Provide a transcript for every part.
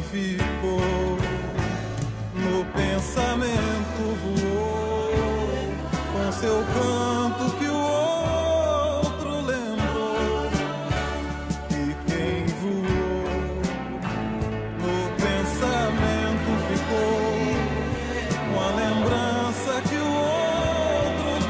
ficou no pensamento, voou com seu canto que o outro lembrou. E quem voou no pensamento ficou com a lembrança que o outro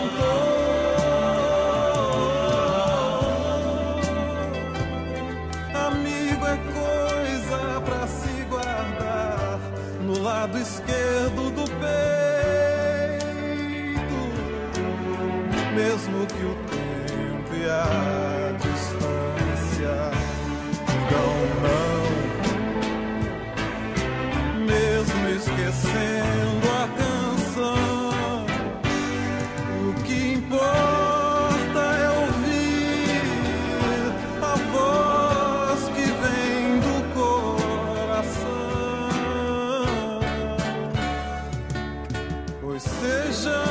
cantou. Amigo é coisa pra se guardar no lado esquerdo do peito, mesmo que o tempo e a distância digam não, mesmo esquecendo a canção, o que importa é ouvir a voz que vem do coração. Pois seja